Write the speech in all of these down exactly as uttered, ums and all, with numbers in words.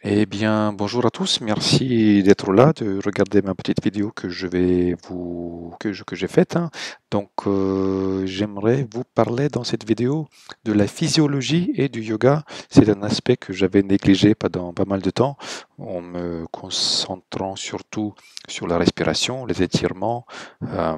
Eh bien, bonjour à tous. Merci d'être là, de regarder ma petite vidéo que je vais vous que je- que j'ai faite, hein. Donc, euh, j'aimerais vous parler dans cette vidéo de la physiologie et du yoga. C'est un aspect que j'avais négligé pendant pas mal de temps, en me concentrant surtout sur la respiration, les étirements. euh,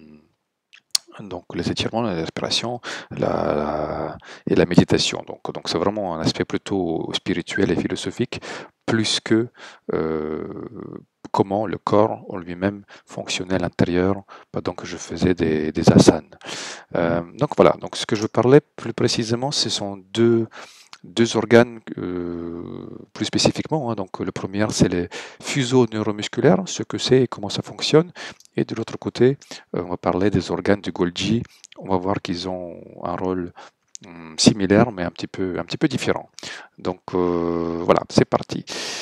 donc les étirements, la respiration la, la- et la méditation. Donc donc c'est vraiment un aspect plutôt spirituel et philosophique plus que euh, comment le corps en lui-même fonctionnait à l'intérieur pendant que je faisais des, des asanas. Euh, donc voilà, donc ce que je parlais plus précisément, ce sont deux deux organes euh, plus spécifiquement, hein. Donc le premier, c'est les fuseaux neuromusculaires, ce que c'est et comment ça fonctionne. Et de l'autre côté, euh, on va parler des organes du Golgi. On va voir qu'ils ont un rôle hum, similaire, mais un petit peu, un petit peu différent. Donc euh, voilà, c'est parti.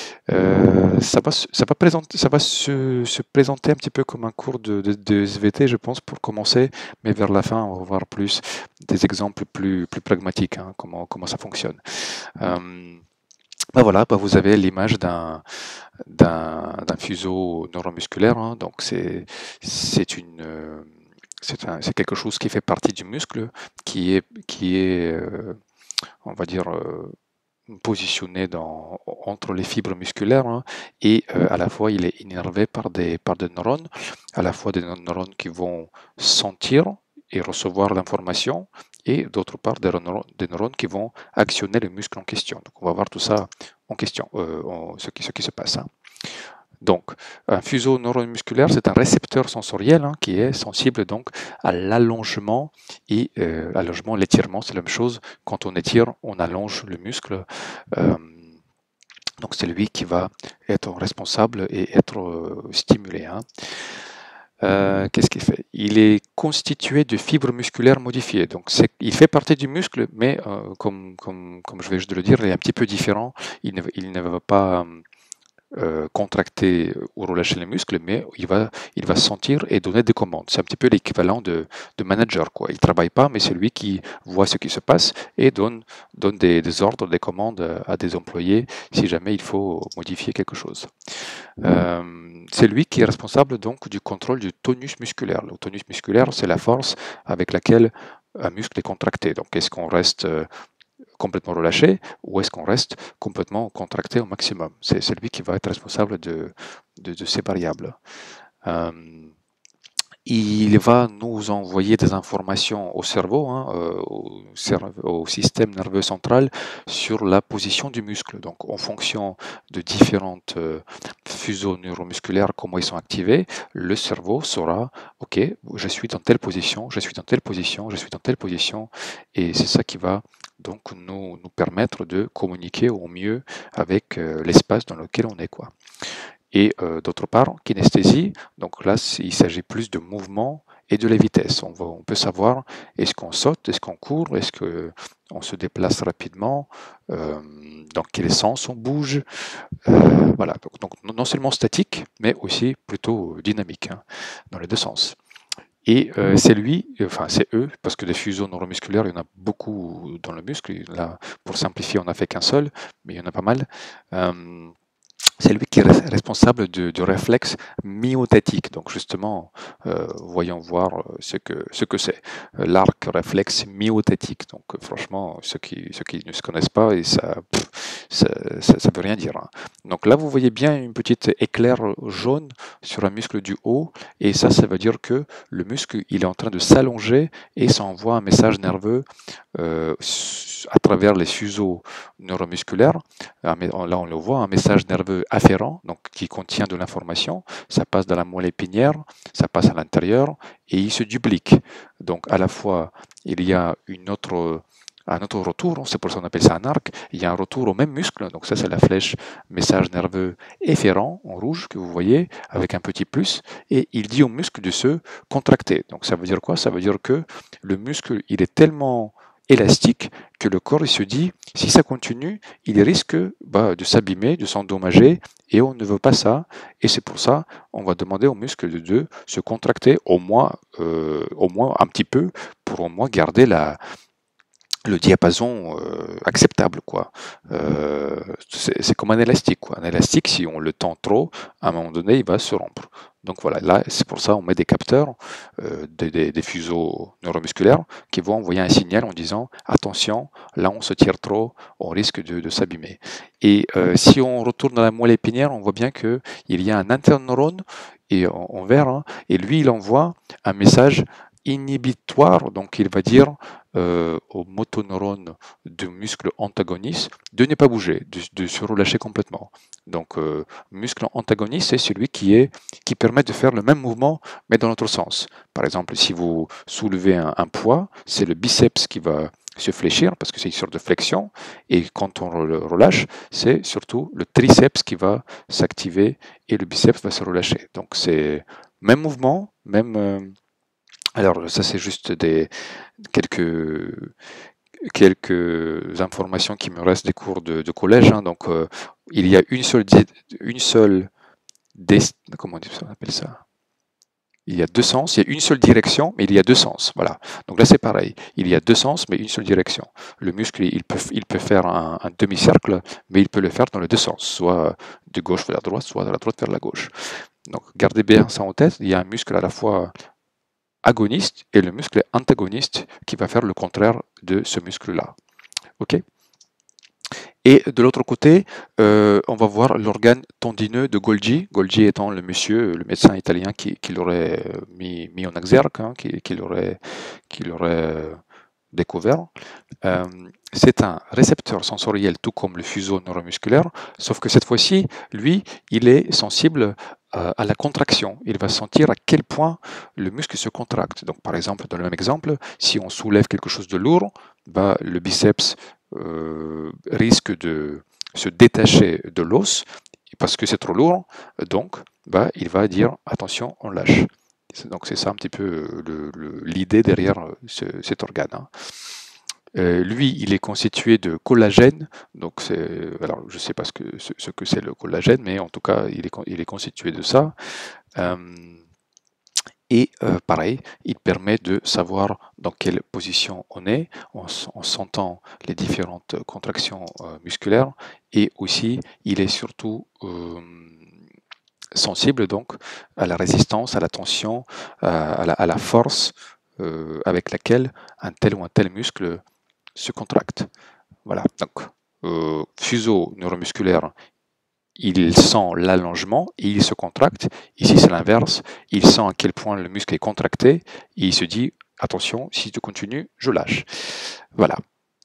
Euh, ça va, se- ça va, présenter, ça va se, se présenter un petit peu comme un cours de, de, de S V T, je pense, pour commencer, mais vers la fin, on va voir plus des exemples plus, plus pragmatiques, hein, comment, comment ça fonctionne. Euh, ben voilà, ben vous avez l'image d'un d'un d'un fuseau neuromusculaire, hein. Donc c'est c'est une euh, c'est un- c'est quelque chose qui fait partie du muscle, qui est qui est euh, on va dire euh, positionné dans, entre les fibres musculaires, hein, et euh, à la fois il est innervé par des, par des neurones, à la fois des neurones qui vont sentir et recevoir l'information, et d'autre part des neurones, des neurones qui vont actionner le muscle en question. Donc on va voir tout ça en question, euh, en- ce, qui, ce qui se passe, hein. Donc, un fuseau neuromusculaire, c'est un récepteur sensoriel, hein, qui est sensible donc à l'allongement et euh, allongement, l'étirement, c'est la même chose. Quand on étire, on allonge le muscle. Euh, donc, c'est lui qui va être responsable et être euh, stimulé, hein. Euh, qu'est-ce qu'il fait? Il est constitué de fibres musculaires modifiées. Donc, c'est, il fait partie du muscle, mais euh, comme, comme, comme je vais juste le dire, il est un petit peu différent. Il ne, il ne va pas euh, contracter ou relâcher les muscles, mais il va, il va sentir et donner des commandes. C'est un petit peu l'équivalent de, de manager, quoi. Il ne travaille pas, mais c'est lui qui voit ce qui se passe et donne, donne des, des ordres, des commandes à des employés si jamais il faut modifier quelque chose. Euh, c'est lui qui est responsable donc du contrôle du tonus musculaire. Le tonus musculaire, c'est la force avec laquelle un muscle est contracté. Donc, est-ce qu'on reste euh, complètement relâché ou est-ce qu'on reste complètement contracté au maximum? C'est celui qui va être responsable de, de, de ces variables. Euh, il va nous envoyer des informations au cerveau, hein, euh, au, au, système nerveux central, sur la position du muscle. Donc, en fonction de différentes euh, fuseaux neuromusculaires, comment ils sont activés, le cerveau saura, OK, je suis dans telle position, je suis dans telle position, je suis dans telle position, et c'est ça qui va donc nous, nous permettre de communiquer au mieux avec euh, l'espace dans lequel on est, quoi. Et euh, d'autre part, kinesthésie, donc là, il s'agit plus de mouvement et de la vitesse. On, va, on peut savoir est-ce qu'on saute, est-ce qu'on court, est-ce qu'on se déplace rapidement, euh, dans quel sens on bouge. Euh, voilà, donc, donc, non seulement statique, mais aussi plutôt dynamique, hein, dans les deux sens. Et euh, c'est lui, enfin c'est eux, parce que des fuseaux neuromusculaires, il y en a beaucoup dans le muscle. Là, pour simplifier, on n'a fait qu'un seul, mais il y en a pas mal. Euh, c'est lui qui est responsable du, du réflexe myotatique. Donc justement, euh, voyons voir euh, ce que ce que c'est. Euh, L'arc réflexe myotatique. Donc euh, franchement, ceux qui ceux qui ne se connaissent pas, et ça pff, ça, ça, ça veut rien dire, hein. Donc là, vous voyez bien une petite éclair jaune sur un muscle du haut, et ça, ça veut dire que le muscle il est en train de s'allonger et ça envoie un message nerveux euh, à travers les fuseaux neuromusculaires. Là, on le voit, un message nerveux afférent, donc qui contient de l'information. Ça passe dans la moelle épinière, ça passe à l'intérieur et il se duplique. Donc, à la fois, il y a une autre, un autre retour, c'est pour ça qu'on appelle ça un arc. Il y a un retour au même muscle, donc ça, c'est la flèche message nerveux efférent en rouge que vous voyez avec un petit plus, et il dit au muscle de se contracter. Donc, ça veut dire quoi? Ça veut dire que le muscle, il est tellement élastique que le corps il se dit si ça continue il risque bah, de s'abîmer, de s'endommager et on ne veut pas ça et c'est pour ça on va demander aux muscles de, de se contracter au moins, euh, au moins un petit peu pour au moins garder la, le diapason euh, acceptable, quoi. Euh, c'est c'est comme un élastique, quoi. Un élastique, si on le tend trop, à un moment donné, il va se rompre. Donc voilà, là, c'est pour ça on met des capteurs, euh, des, des- des fuseaux neuromusculaires qui vont envoyer un signal en disant attention, là on se tire trop, on risque de, de s'abîmer. Et euh, si on retourne dans la moelle épinière, on voit bien que il y a un interneurone et en, en vert, hein, et lui il envoie un message inhibitoire, donc il va dire euh, au motoneurone du muscle antagoniste de ne pas bouger, de, de se relâcher complètement. Donc, euh, muscle antagoniste, c'est celui qui, est, qui permet de faire le même mouvement, mais dans l'autre sens. Par exemple, si vous soulevez un, un poids, c'est le biceps qui va se fléchir parce que c'est une sorte de flexion. Et quand on le relâche, c'est surtout le triceps qui va s'activer et le biceps va se relâcher. Donc, c'est même mouvement, même. Euh, alors, ça, c'est juste des, quelques, quelques informations qui me restent des cours de, de collège. Hein. Donc, euh, il y a une seule, une seule dest- comment on appelle ça? Il y a deux sens, il y a une seule direction, mais il y a deux sens. Voilà. Donc là, c'est pareil. Il y a deux sens, mais une seule direction. Le muscle, il peut, il peut faire un, un demi-cercle, mais il peut le faire dans les deux sens, soit de gauche vers la droite, soit de la droite vers la gauche. Donc, gardez bien ça en tête. Il y a un muscle à la fois agoniste et le muscle antagoniste qui va faire le contraire de ce muscle-là. OK? Et de l'autre côté, euh, on va voir l'organe tendineux de Golgi. Golgi étant le monsieur, le médecin italien qui, qui l'aurait mis, mis en exergue, hein, qui, qui l'aurait qui l'aurait découvert. Euh, c'est un récepteur sensoriel tout comme le fuseau neuromusculaire, sauf que cette fois-ci, lui, il est sensible euh, à la contraction. Il va sentir à quel point le muscle se contracte. Donc, par exemple, dans le même exemple, si on soulève quelque chose de lourd, bah, le biceps euh, risque de se détacher de l'os parce que c'est trop lourd. Donc, bah, il va dire attention, on lâche. Donc, c'est ça un petit peu l'idée le, le, derrière ce, cet organe. Hein. Euh, lui, il est constitué de collagène. Donc, alors, je ne sais pas ce que ce, ce que c'est le collagène, mais en tout cas, il est, il est constitué de ça. Euh, et euh, pareil, il permet de savoir dans quelle position on est en, en sentant les différentes contractions euh, musculaires. Et aussi, il est surtout euh, sensible donc à la résistance, à la tension, à la, à la force euh, avec laquelle un tel ou un tel muscle se contracte. Voilà, donc euh, fuseau neuromusculaire, il sent l'allongement et il se contracte. Ici, c'est l'inverse. Il sent à quel point le muscle est contracté et il se dit attention, si tu continues, je lâche. Voilà.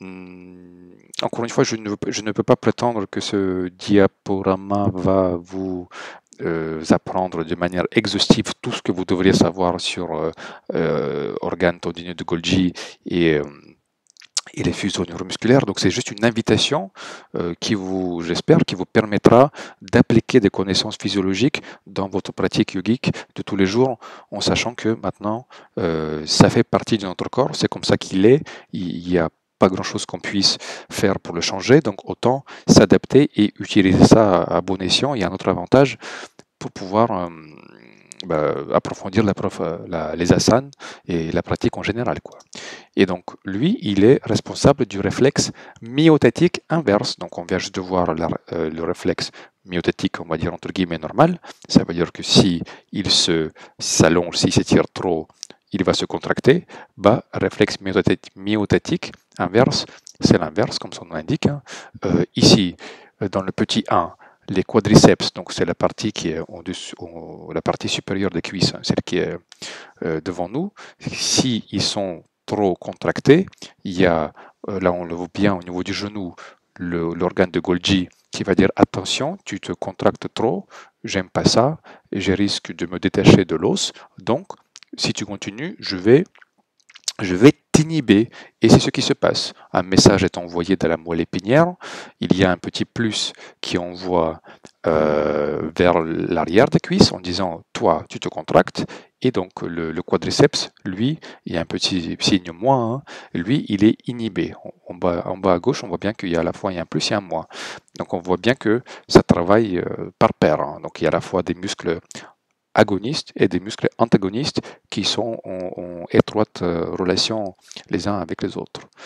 Hum, encore une fois, je ne, je ne peux pas prétendre que ce diaporama va vous euh, apprendre de manière exhaustive tout ce que vous devriez savoir sur euh, euh, organes tendineux de Golgi et euh, et les fuseaux neuromusculaires. Donc c'est juste une invitation euh, qui vous, j'espère, qui vous permettra d'appliquer des connaissances physiologiques dans votre pratique yogique de tous les jours, en sachant que maintenant euh, ça fait partie de notre corps, c'est comme ça qu'il est. Il n'y a pas grand-chose qu'on puisse faire pour le changer, donc autant s'adapter et utiliser ça à bon escient. Il y a un autre avantage pour pouvoir euh, bah, approfondir la prof, la, les asanas et la pratique en général, quoi. Et donc, lui, il est responsable du réflexe myotatique inverse. Donc, on vient juste de voir la, euh, le réflexe myotatique, on va dire entre guillemets normal. Ça veut dire que si il se s'allonge, s'il s'étire trop, il va se contracter. Bah, réflexe myotatique, myotatique inverse, c'est l'inverse, comme son nom l'indique. Hein. Euh, ici, dans le petit un, les quadriceps, donc c'est la partie qui est en dessous, la partie supérieure des cuisses, hein, celle qui est euh, devant nous. Si ils sont trop contractés, il y a, euh, là on le voit bien au niveau du genou, l'organe de Golgi qui va dire attention, tu te contractes trop, j'aime pas ça, et je risque de me détacher de l'os, donc si tu continues, je vais je vais t'inhiber. Et c'est ce qui se passe. Un message est envoyé dans la moelle épinière. Il y a un petit plus qui envoie euh, vers l'arrière des cuisses en disant toi, tu te contractes. Et donc le, le quadriceps, lui, il y a un petit signe moins. Hein, lui, il est inhibé. En bas, en bas à gauche, on voit bien qu'il y a à la fois il y a un plus et un moins. Donc on voit bien que ça travaille euh, par paire. Hein. Donc il y a à la fois des muscles agonistes et des muscles antagonistes qui sont en, en étroite relation les uns avec les autres.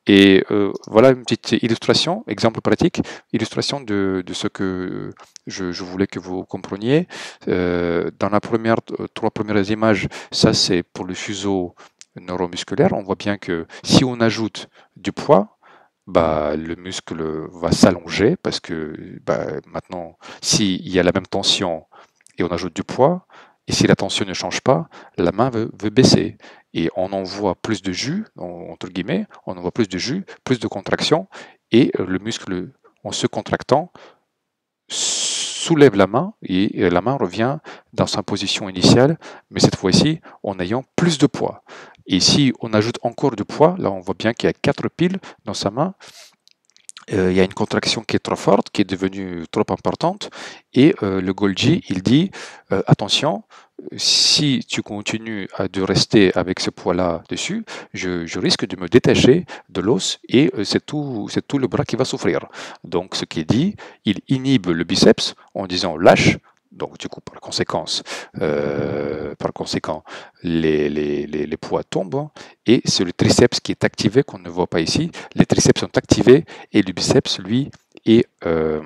Et euh, voilà une petite illustration, exemple pratique, illustration de, de ce que je, je voulais que vous compreniez. Euh, dans la première, trois premières images, ça c'est pour le fuseau neuromusculaire. On voit bien que si on ajoute du poids, bah, le muscle va s'allonger parce que bah, maintenant, s'il y a la même tension et on ajoute du poids, et si la tension ne change pas, la main veut, veut baisser. Et on envoie plus de jus, entre guillemets, on envoie plus de jus, plus de contraction, et le muscle, en se contractant, soulève la main et la main revient dans sa position initiale, mais cette fois-ci en ayant plus de poids. Et si on ajoute encore du poids, là on voit bien qu'il y a quatre piles dans sa main, euh, il y a une contraction qui est trop forte, qui est devenue trop importante, et euh, le Golgi, il dit, euh, attention, si tu continues à de rester avec ce poids-là dessus, je, je risque de me détacher de l'os et euh, c'est tout, c'est tout le bras qui va souffrir. Donc ce qui est dit, il inhibe le biceps en disant lâche. Donc du coup, par conséquence, euh, par conséquent, les, les, les, les poids tombent et c'est le triceps qui est activé qu'on ne voit pas ici. Les triceps sont activés et le biceps, lui, est, euh,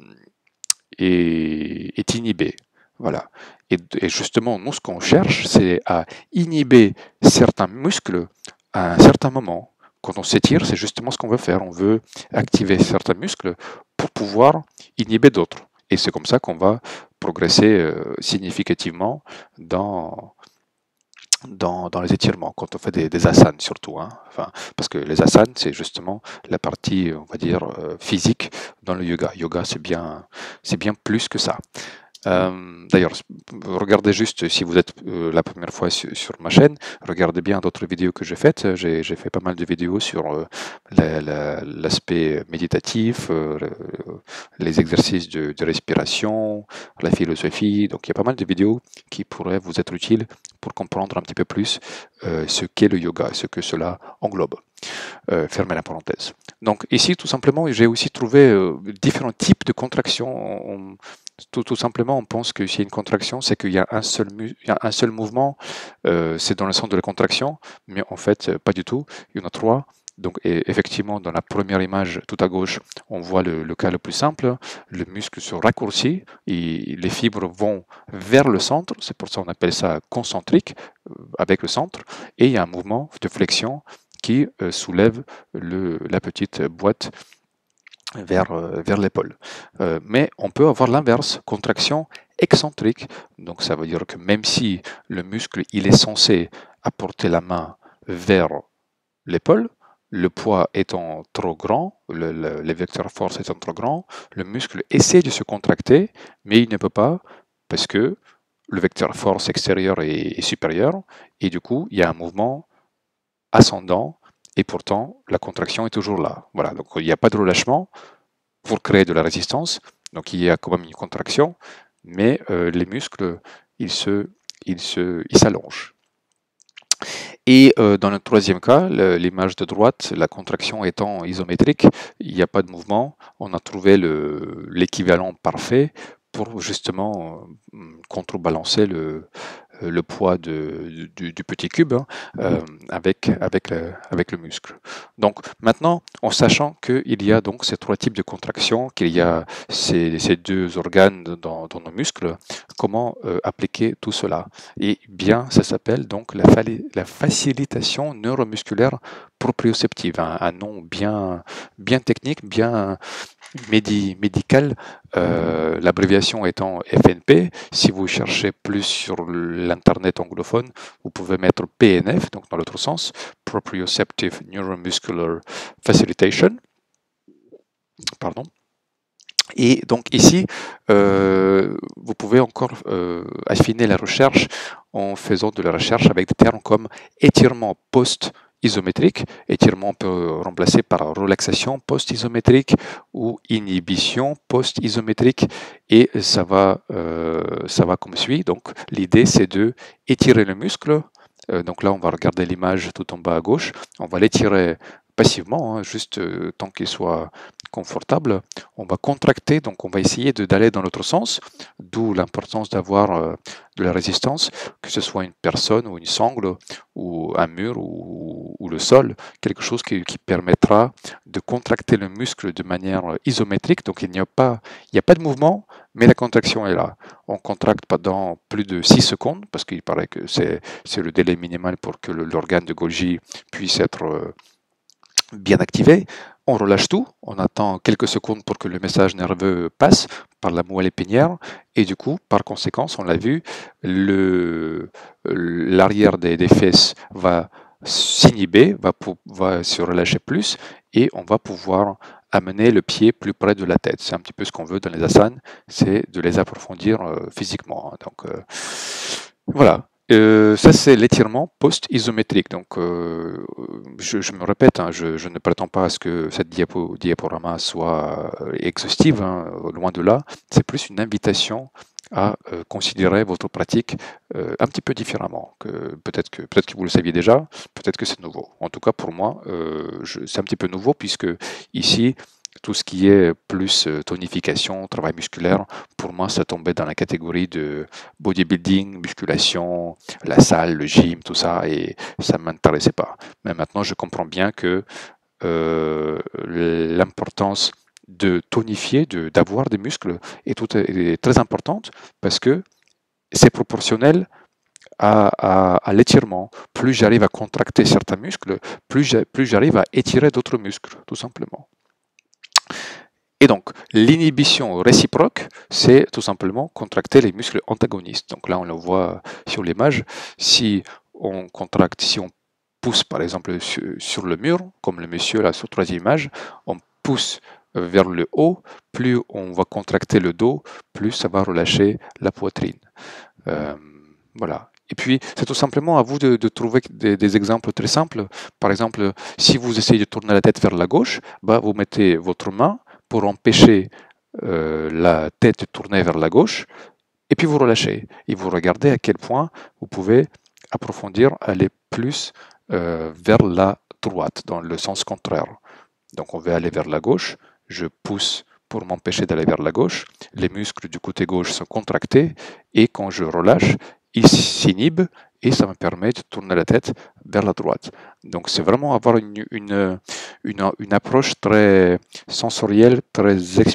est, est inhibé. Voilà. Et, et justement, nous, ce qu'on cherche, c'est à inhiber certains muscles à un certain moment. Quand on s'étire, c'est justement ce qu'on veut faire. On veut activer certains muscles pour pouvoir inhiber d'autres. Et c'est comme ça qu'on va progresser euh, significativement dans, dans, dans les étirements, quand on fait des, des asanas surtout. Hein. Enfin, parce que les asanas, c'est justement la partie, on va dire, euh, physique dans le yoga. Yoga, c'est bien, c'est bien plus que ça. Euh, D'ailleurs, regardez juste, si vous êtes euh, la première fois sur, sur ma chaîne, regardez bien d'autres vidéos que j'ai faites. J'ai fait pas mal de vidéos sur euh, l'aspect la, la, méditatif, euh, les exercices de, de respiration, la philosophie. Donc il y a pas mal de vidéos qui pourraient vous être utiles pour comprendre un petit peu plus euh, ce qu'est le yoga, ce que cela englobe. Euh, fermez la parenthèse. Donc ici, tout simplement, j'ai aussi trouvé euh, différents types de contractions. On, Tout, tout, simplement, on pense que s'il y a une contraction, c'est qu'il y a un seul, mu il y a un seul mouvement, euh, c'est dans le sens de la contraction, mais en fait, pas du tout. Il y en a trois. Donc, et effectivement, dans la première image tout à gauche, on voit le, le cas le plus simple. Le muscle se raccourcit et les fibres vont vers le centre. C'est pour ça qu'on appelle ça concentrique, euh, avec le centre. Et il y a un mouvement de flexion qui euh, soulève le, la petite boîte vers, euh, vers l'épaule. Euh, mais on peut avoir l'inverse, contraction excentrique. Donc ça veut dire que même si le muscle il est censé apporter la main vers l'épaule, le poids étant trop grand, le, le, les vecteurs force étant trop grands, le muscle essaie de se contracter, mais il ne peut pas parce que le vecteur force extérieur est, est supérieur et du coup il y a un mouvement ascendant. Et pourtant, la contraction est toujours là. Voilà, donc il n'y a pas de relâchement pour créer de la résistance. Donc il y a quand même une contraction, mais euh, les muscles, ils se, ils se, ils s'allongent. Et euh, dans le troisième cas, l'image de droite, la contraction étant isométrique, il n'y a pas de mouvement. On a trouvé l'équivalent parfait pour justement euh, contrebalancer le, le poids de, du, du petit cube hein, euh, avec, avec, le, avec le muscle. Donc maintenant, en sachant qu'il y a donc ces trois types de contractions, qu'il y a ces, ces deux organes dans, dans nos muscles, comment euh, appliquer tout cela? Et bien, ça s'appelle donc la, la facilitation neuromusculaire proprioceptive, un, un nom bien, bien technique, bien médi médical, euh, l'abréviation étant F N P. Si vous cherchez plus sur l'internet anglophone, vous pouvez mettre P N F, donc dans l'autre sens, Proprioceptive Neuromuscular Facilitation. Pardon. Et donc ici, euh, vous pouvez encore euh, affiner la recherche en faisant de la recherche avec des termes comme étirement post-isométrique. Étirement, on peut remplacer par relaxation post-isométrique ou inhibition post-isométrique. Et ça va, euh, ça va comme suit. Donc l'idée, c'est de étirer le muscle. Euh, donc là, on va regarder l'image tout en bas à gauche. On va l'étirer passivement, hein, juste euh, tant qu'il soit confortable, on va contracter, donc on va essayer de- d'aller dans l'autre sens, d'où l'importance d'avoir euh, de la résistance, que ce soit une personne ou une sangle ou un mur ou, ou le sol, quelque chose qui, qui permettra de contracter le muscle de manière isométrique, donc il n'y a pas, il n'y a pas de mouvement, mais la contraction est là. On contracte pendant plus de six secondes, parce qu'il paraît que c'est c'est le délai minimal pour que le- l'organe de Golgi puisse être euh, bien activé. On relâche tout, on attend quelques secondes pour que le message nerveux passe par la moelle épinière et du coup, par conséquence, on l'a vu, le- l'arrière des, des fesses va s'inhiber, va, pou- va se relâcher plus et on va pouvoir amener le pied plus près de la tête. C'est un petit peu ce qu'on veut dans les asanas, c'est de les approfondir euh, physiquement. Donc euh, voilà. Euh, ça, c'est l'étirement post-isométrique. Donc, euh, je, je me répète, hein, je, je ne prétends pas à ce que cette diapo, diaporama soit euh, exhaustive, hein, loin de là. C'est plus une invitation à euh, considérer votre pratique euh, un petit peu différemment. Que peut-être que peut-être que vous le saviez déjà, peut-être que c'est nouveau. En tout cas, pour moi, euh, je- c'est un petit peu nouveau puisque ici, tout ce qui est plus euh, tonification, travail musculaire, pour moi, ça tombait dans la catégorie de bodybuilding, musculation, la salle, le gym, tout ça, et ça ne m'intéressait pas. Mais maintenant, je comprends bien que euh, l'importance de tonifier, de, d'avoir des muscles est, tout, est très importante parce que c'est proportionnel à, à, à l'étirement. Plus j'arrive à contracter certains muscles, plus j'arrive à étirer d'autres muscles, tout simplement. Et donc, l'inhibition réciproque, c'est tout simplement contracter les muscles antagonistes. Donc là, on le voit sur l'image. Si on contracte, si on pousse par exemple sur le mur, comme le monsieur là sur la troisième image, on pousse vers le haut, plus on va contracter le dos, plus ça va relâcher la poitrine. Euh, voilà. Et puis, c'est tout simplement à vous de, de trouver des, des, exemples très simples. Par exemple, si vous essayez de tourner la tête vers la gauche, bah, vous mettez votre main pour empêcher euh, la tête de tourner vers la gauche, et puis vous relâchez. Et vous regardez à quel point vous pouvez approfondir, aller plus euh, vers la droite, dans le sens contraire. Donc on veut aller vers la gauche, je pousse pour m'empêcher d'aller vers la gauche, les muscles du côté gauche sont contractés, et quand je relâche, ils s'inhibent, et ça me permet de tourner la tête vers la droite. Donc c'est vraiment avoir une, une, une, une approche très sensorielle, très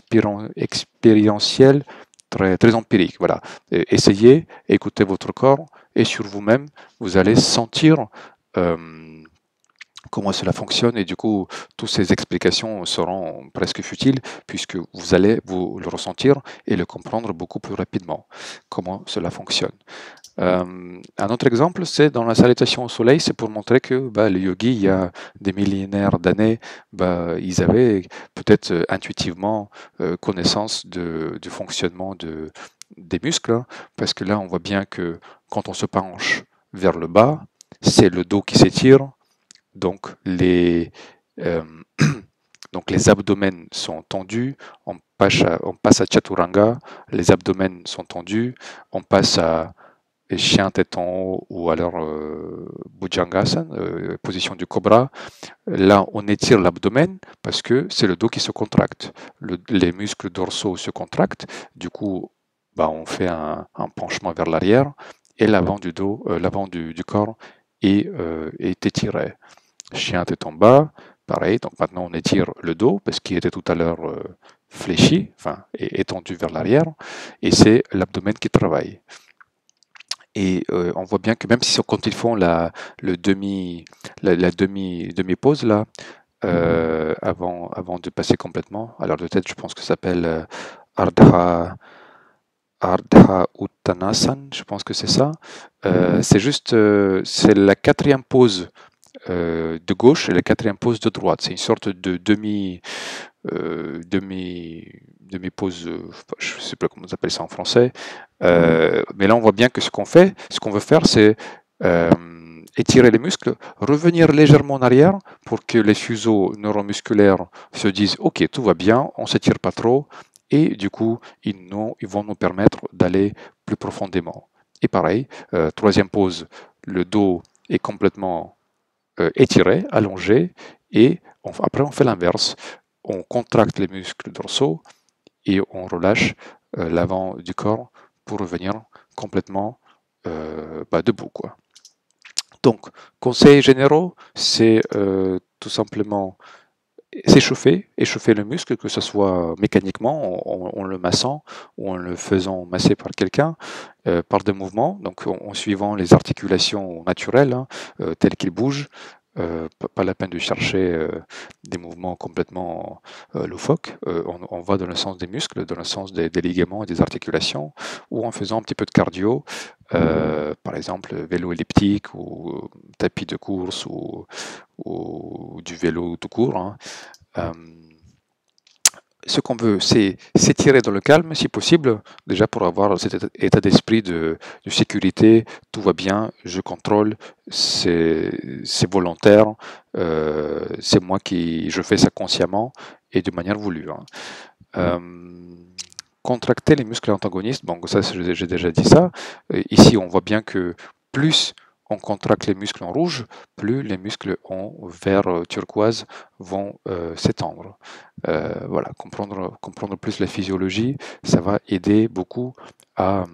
expérientielle, très, très empirique. Voilà. Et essayez, écoutez votre corps, et sur vous-même, vous allez sentir euh, comment cela fonctionne, et du coup, toutes ces explications seront presque futiles puisque vous allez vous le ressentir et le comprendre beaucoup plus rapidement, comment cela fonctionne. Euh, un autre exemple, c'est dans la salutation au soleil, c'est pour montrer que bah, les yogis, il y a des millénaires d'années, bah, ils avaient peut-être euh, intuitivement euh, connaissance de, du fonctionnement de, des muscles, hein, parce que là, on voit bien que quand on se penche vers le bas, c'est le dos qui s'étire, donc les, euh, donc les abdomens sont tendus, on passe, à, on passe à Chaturanga, les abdomens sont tendus, on passe à chien tête en haut ou alors euh, Bhujangasana, euh, position du cobra. Là, on étire l'abdomen parce que c'est le dos qui se contracte. Le, les muscles dorsaux se contractent, du coup, bah, on fait un, un penchement vers l'arrière et l'avant du dos, euh, l'avant du, du corps est, euh, est étiré. Chien tête en bas, pareil. Donc maintenant, on étire le dos parce qu'il était tout à l'heure euh, fléchi, enfin, et étendu vers l'arrière, et c'est l'abdomen qui travaille. Et euh, on voit bien que même si quand ils font la, le demi, la, la demi, demi-pause là, euh, avant, avant de passer complètement, alors de tête, je pense que ça s'appelle euh, Ardha, Ardha Uttanasana, je pense que c'est ça. Euh, c'est juste, euh, c'est la quatrième pause euh, de gauche et la quatrième pause de droite. C'est une sorte de demi, euh, demi, demi-pause, euh, je ne sais pas comment on appelle ça en français. Euh, mais là, on voit bien que ce qu'on fait, ce qu'on veut faire, c'est euh, étirer les muscles, revenir légèrement en arrière pour que les fuseaux neuromusculaires se disent OK, tout va bien, on ne s'étire pas trop, et du coup, ils, nous, ils vont nous permettre d'aller plus profondément. Et pareil, euh, troisième pause, le dos est complètement euh, étiré, allongé, et on, après on fait l'inverse, on contracte les muscles dorsaux et on relâche euh, l'avant du corps pour revenir complètement euh, bah, debout, quoi. Donc, conseils généraux, c'est euh, tout simplement s'échauffer, échauffer le muscle, que ce soit mécaniquement, en, en le massant ou en le faisant masser par quelqu'un, euh, par des mouvements, donc en, en suivant les articulations naturelles, hein, euh, telles qu'ils bougent. Euh, pas la peine de chercher euh, des mouvements complètement euh, loufoques. Euh, on, on va dans le sens des muscles, dans le sens des, des ligaments et des articulations, ou en faisant un petit peu de cardio, euh, par exemple vélo elliptique ou tapis de course ou, ou du vélo tout court, hein. Euh, ce qu'on veut, c'est s'étirer dans le calme, si possible, déjà pour avoir cet état d'esprit de, de sécurité, tout va bien, je contrôle, c'est volontaire, euh, c'est moi qui, je fais ça consciemment et de manière voulue, hein. Euh, contracter les muscles antagonistes, bon, ça j'ai déjà dit ça. Ici, on voit bien que plus on contracte les muscles en rouge, plus les muscles en vert turquoise vont euh, s'étendre. Euh, voilà, comprendre, comprendre plus la physiologie, ça va aider beaucoup à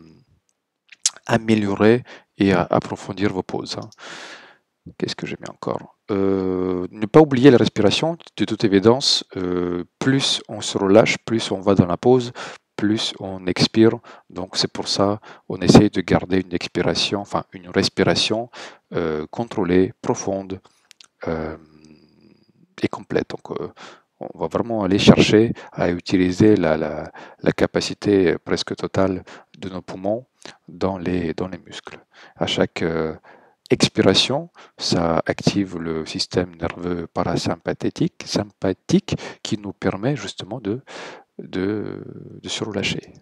améliorer et à approfondir vos poses, hein. Qu'est-ce que j'ai mis encore? euh, Ne pas oublier la respiration, de toute évidence. Euh, plus on se relâche, plus on va dans la pause, plus on expire. Donc c'est pour ça on essaye de garder une expiration, enfin une respiration euh, contrôlée, profonde euh, et complète. Donc euh, on va vraiment aller chercher à utiliser la, la, la capacité presque totale de nos poumons dans les, dans les muscles. À chaque euh, expiration, ça active le système nerveux parasympathique sympathique, qui nous permet justement de, de, de se relâcher.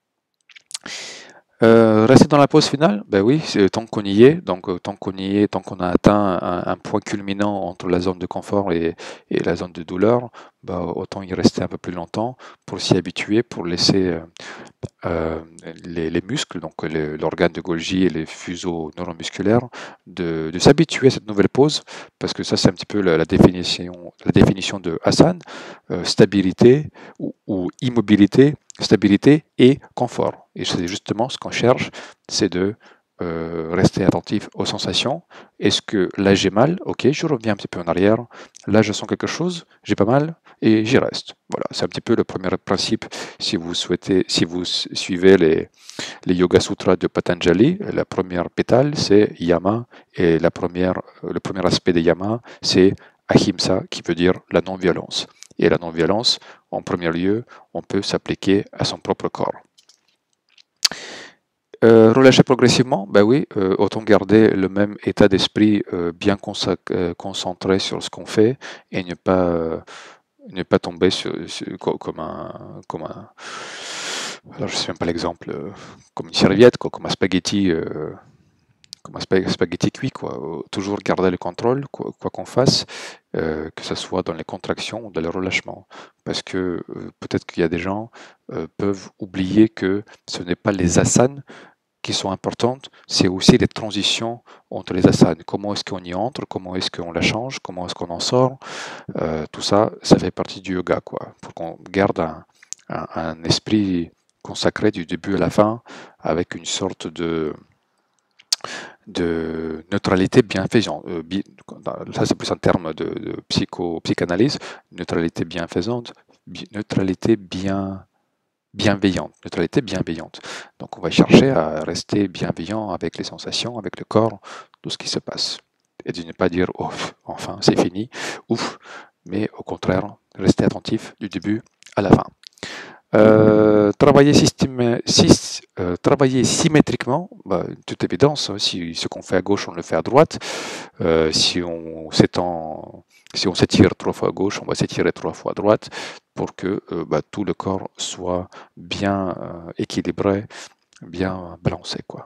Euh, rester dans la pause finale, ben oui, tant qu'on y est, donc euh, tant qu'on y est, tant qu'on a atteint un, un point culminant entre la zone de confort et, et la zone de douleur, ben, autant y rester un peu plus longtemps pour s'y habituer, pour laisser euh, euh, les, les muscles, donc l'organe de Golgi et les fuseaux neuromusculaires, de, de s'habituer à cette nouvelle pose, parce que ça c'est un petit peu la, la définition, la définition de Hassan, euh, stabilité ou, ou immobilité, stabilité et confort. Et c'est justement ce qu'on cherche, c'est de euh, rester attentif aux sensations. Est-ce que là j'ai mal? Ok, je reviens un petit peu en arrière. Là je sens quelque chose, j'ai pas mal et j'y reste. Voilà, c'est un petit peu le premier principe si vous souhaitez, si vous suivez les, les Yoga Sutras de Patanjali. La première pétale c'est Yama et la première, le premier aspect de Yama c'est Ahimsa, qui veut dire la non-violence. Et la non-violence, en premier lieu, on peut s'appliquer à son propre corps. Euh, relâcher progressivement, ben oui, euh, autant garder le même état d'esprit euh, bien euh, concentré sur ce qu'on fait et ne pas, euh, ne pas tomber sur, sur, comme un, comme un, alors je ne sais même pas l'exemple, euh, comme une serviette, quoi, comme un spaghetti, euh, comme un spaghetti cuit, quoi. Toujours garder le contrôle, quoi qu'on fasse, euh, que ce soit dans les contractions ou dans le relâchement. Parce que euh, peut-être qu'il y a des gens euh, peuvent oublier que ce n'est pas les asanas qui sont importantes, c'est aussi les transitions entre les asanas. Comment est-ce qu'on y entre, comment est-ce qu'on la change, comment est-ce qu'on en sort. Euh, tout ça, ça fait partie du yoga, quoi, pour qu'on garde un, un, un esprit consacré du début à la fin, avec une sorte de de neutralité bienfaisante. Euh, bi, ça, c'est plus un terme de, de psycho, psychanalyse. Neutralité bienfaisante, bi, neutralité bien, bienveillante. Neutralité bienveillante. Donc, on va chercher à rester bienveillant avec les sensations, avec le corps, tout ce qui se passe. Et de ne pas dire, oh, enfin, c'est fini, ouf, mais au contraire, rester attentif du début à la fin. Euh, travailler, système, sy, euh, travailler symétriquement, bah, toute évidence, hein, si ce qu'on fait à gauche, on le fait à droite. Euh, si on s'étend, si on s'étire trois fois à gauche, on va s'étirer trois fois à droite pour que euh, bah, tout le corps soit bien euh, équilibré, bien balancé, quoi.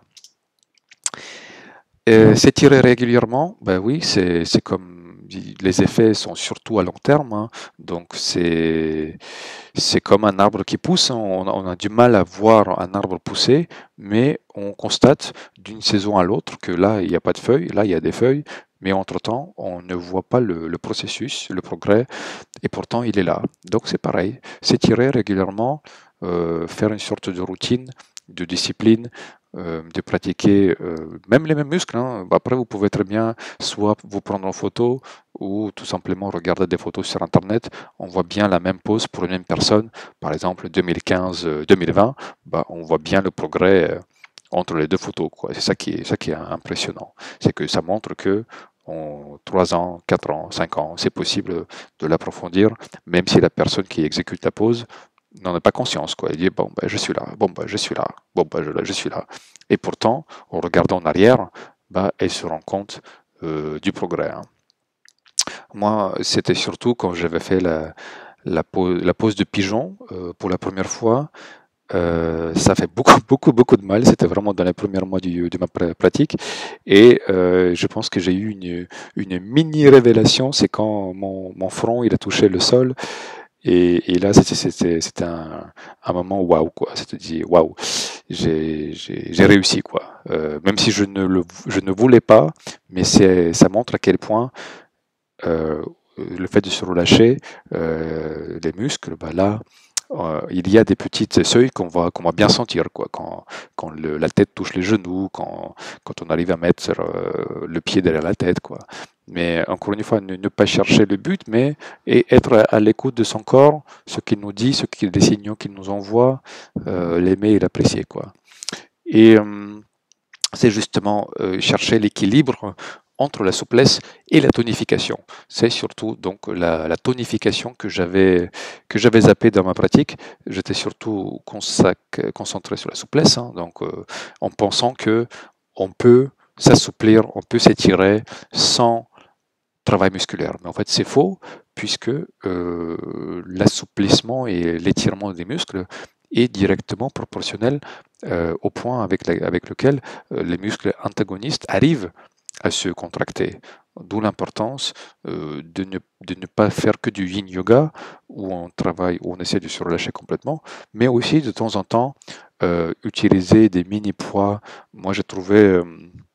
S'étirer régulièrement, bah oui, c'est comme les effets sont surtout à long terme, hein, donc c'est c'est comme un arbre qui pousse, hein, on, on a du mal à voir un arbre pousser, mais on constate d'une saison à l'autre que là il n'y a pas de feuilles, là il y a des feuilles, mais entre-temps, on ne voit pas le, le processus, le progrès, et pourtant il est là. Donc c'est pareil, s'étirer régulièrement, euh, faire une sorte de routine, de discipline, euh, de pratiquer euh, même les mêmes muscles, hein. Après, vous pouvez très bien soit vous prendre en photo ou tout simplement regarder des photos sur Internet. On voit bien la même pose pour une même personne, par exemple deux mille quinze deux mille vingt, bah, on voit bien le progrès euh, entre les deux photos, quoi. C'est ça qui est, ça qui est impressionnant. C'est que ça montre que en trois ans, quatre ans, cinq ans, c'est possible de l'approfondir, même si la personne qui exécute la pose n'en a pas conscience, quoi. Il dit bon ben je suis là, bon ben je suis là, bon ben je, je suis là. Et pourtant, en regardant en arrière, bah, elle se rend compte euh, du progrès, hein. Moi, c'était surtout quand j'avais fait la, la, pose, la pose de pigeon euh, pour la première fois. Euh, ça fait beaucoup, beaucoup, beaucoup de mal. C'était vraiment dans les premiers mois du, de ma pr- pratique. Et euh, je pense que j'ai eu une, une mini révélation. C'est quand mon, mon front il a touché le sol. Et, et là, c'était c'était- c'était un, un moment waouh, quoi. C'était dit waouh, j'ai j'ai- j'ai réussi, quoi. Euh, même si je ne, le, je ne voulais pas, mais c'est, ça montre à quel point euh, le fait de se relâcher euh, les muscles, bah là, euh, il y a des petites seuils qu'on va, qu'on va bien sentir, quoi, quand, quand le- la tête touche les genoux, quand, quand on arrive à mettre euh, le pied derrière la tête, quoi. Mais encore une fois, ne, ne pas chercher le but, mais et être à, à l'écoute de son corps, ce qu'il nous dit, ce qu'il, les signaux qu'il nous envoie, euh, l'aimer et l'apprécier, quoi. Et euh, c'est justement euh, chercher l'équilibre entre la souplesse et la tonification. C'est surtout donc la, la tonification que j'avais que j'avais zappé dans ma pratique. J'étais surtout consac- concentré sur la souplesse, hein, donc euh, en pensant que on peut s'assouplir, on peut s'étirer sans travail musculaire. Mais en fait, c'est faux, puisque euh, l'assouplissement et l'étirement des muscles est directement proportionnel euh, au point avec, la- avec lequel euh, les muscles antagonistes arrivent à se contracter. D'où l'importance euh, de, ne, de ne pas faire que du yin yoga, où on travaille, où on essaie de se relâcher complètement, mais aussi de temps en temps euh, utiliser des mini-poids. Moi, j'ai trouvé... euh,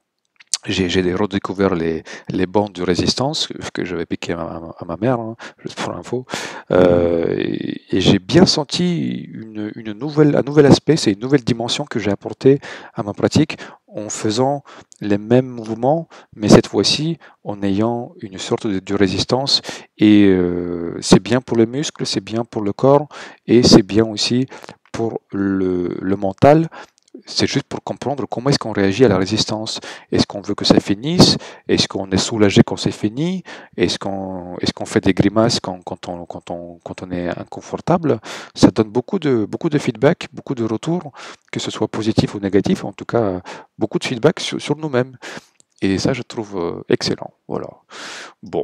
j'ai j'ai redécouvert les, les bandes de résistance que, que j'avais piqué à ma, à ma mère, hein, juste pour l'info. Euh, et et j'ai bien senti une, une nouvelle, un nouvel aspect, c'est une nouvelle dimension que j'ai apportée à ma pratique en faisant les mêmes mouvements, mais cette fois-ci en ayant une sorte de, de résistance. Et euh, c'est bien pour les muscles, c'est bien pour le corps, et c'est bien aussi pour le, le mental. C'est juste pour comprendre comment est-ce qu'on réagit à la résistance. Est-ce qu'on veut que ça finisse? Est-ce qu'on est soulagé quand c'est fini? Est-ce qu'on est-ce qu'on fait des grimaces quand, quand, on, quand, on, quand on est inconfortable? Ça donne beaucoup de, beaucoup de feedback, beaucoup de retours, que ce soit positif ou négatif, en tout cas beaucoup de feedback sur, sur nous-mêmes. Et ça, je trouve euh, excellent. Voilà. Bon.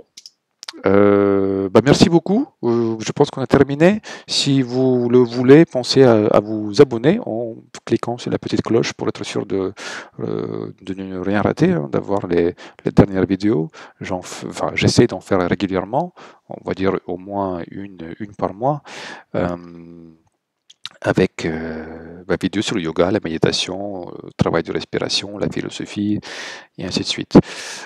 Euh, bah merci beaucoup. Euh, je pense qu'on a terminé. Si vous le voulez, pensez à, à vous abonner en cliquant sur la petite cloche pour être sûr de, euh, de ne rien rater, hein, d'avoir les, les dernières vidéos. J'en f- enfin, j'essaie d'en faire régulièrement, on va dire au moins une, une par mois. Euh, avec euh, ma vidéo sur le yoga, la méditation, le travail de respiration, la philosophie, et ainsi de suite.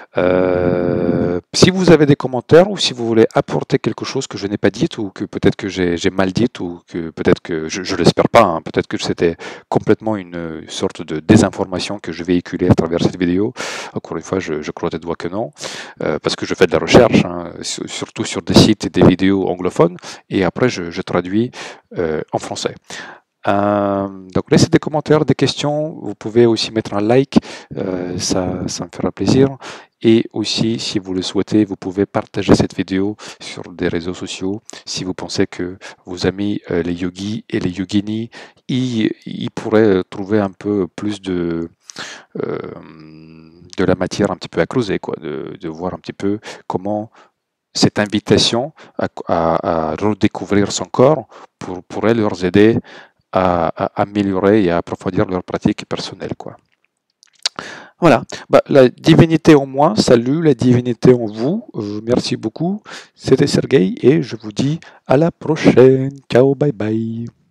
Euh, si vous avez des commentaires ou si vous voulez apporter quelque chose que je n'ai pas dit ou que peut-être que j'ai j'ai mal dit ou que peut-être que je, je l'espère pas, hein, peut-être que c'était complètement une sorte de désinformation que je véhiculais à travers cette vidéo. Encore une fois, je, je crois des doigts que non, euh, parce que je fais de la recherche, hein, sur- surtout sur des sites et des vidéos anglophones, et après je, je traduis euh, en français. Euh, donc laissez des commentaires, des questions, vous pouvez aussi mettre un like, euh, ça, ça me fera plaisir. Et aussi, si vous le souhaitez, vous pouvez partager cette vidéo sur des réseaux sociaux. Si vous pensez que vos amis, euh, les yogis et les yoginis, ils, ils pourraient trouver un peu plus de, euh, de la matière un petit peu à creuser, quoi, de, de voir un petit peu comment cette invitation à, à- à redécouvrir son corps pour, pourrait leur aider à, à améliorer et à approfondir leur pratique personnelle, quoi. Voilà. Bah, la divinité en moi, salut, la divinité en vous. Euh, merci beaucoup. C'était Sergueï et je vous dis à la prochaine. Ciao, bye bye.